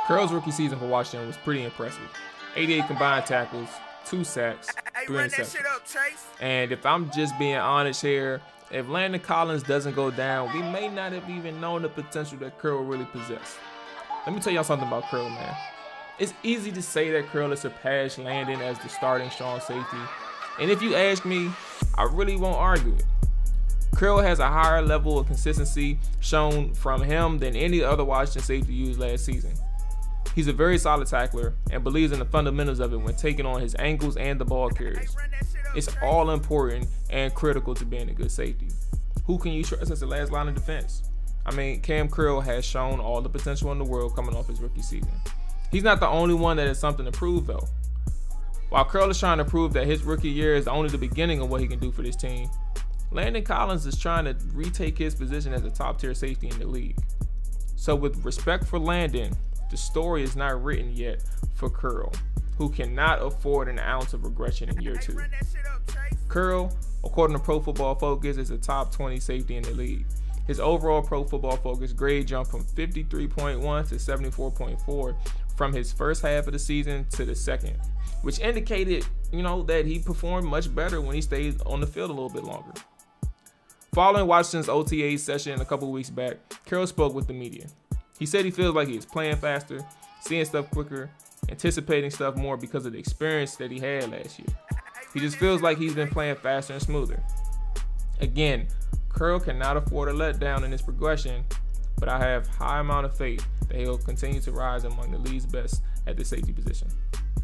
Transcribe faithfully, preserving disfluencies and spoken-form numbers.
Curl's rookie season for Washington was pretty impressive. eighty-eight combined tackles, two sacks, three interceptions. And if I'm just being honest here, if Landon Collins doesn't go down, we may not have even known the potential that Curl really possessed. Let me tell y'all something about Curl, man. It's easy to say that Curl has surpassed Landon as the starting strong safety. And if you ask me, I really won't argue it. Curl has a higher level of consistency shown from him than any other Washington safety used last season. He's a very solid tackler and believes in the fundamentals of it when taking on his ankles and the ball carriers. It's all important and critical to being a good safety. Who can you trust as the last line of defense? I mean, Cam Curl has shown all the potential in the world coming off his rookie season. He's not the only one that has something to prove though. While Curl is trying to prove that his rookie year is only the beginning of what he can do for this team, Landon Collins is trying to retake his position as a top tier safety in the league. So with respect for Landon, the story is not written yet for Curl, who cannot afford an ounce of regression in year two. Curl, according to Pro Football Focus, is a top twenty safety in the league. His overall Pro Football Focus grade jumped from fifty-three point one to seventy-four point four from his first half of the season to the second, which indicated, you know, that he performed much better when he stayed on the field a little bit longer. Following Washington's O T A session a couple weeks back, Curl spoke with the media. He said he feels like he is playing faster, seeing stuff quicker, anticipating stuff more because of the experience that he had last year. He just feels like he's been playing faster and smoother. Again, Curl cannot afford a letdown in his progression, but I have high amount of faith that he'll continue to rise among the league's best at the safety position.